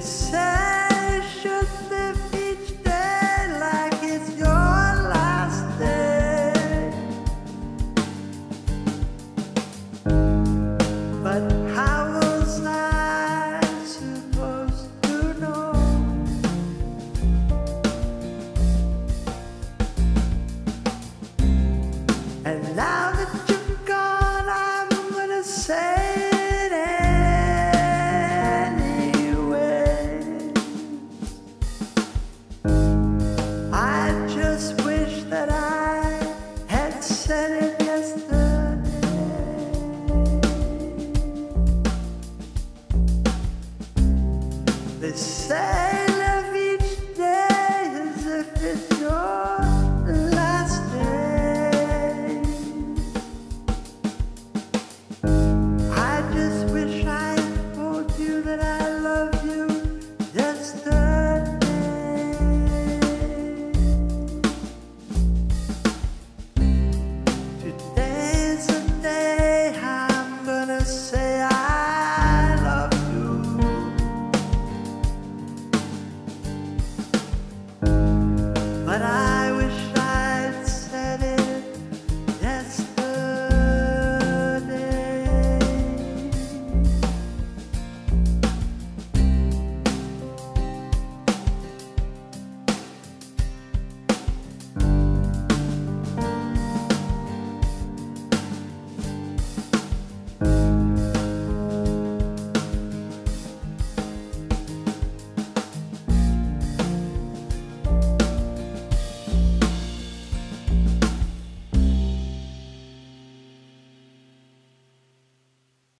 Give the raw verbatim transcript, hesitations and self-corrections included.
say you should live each day like it's your last day. But how was I supposed to know? And now that you're gone, I'm gonna say it anyway. I just wish that I had said it yesterday. They say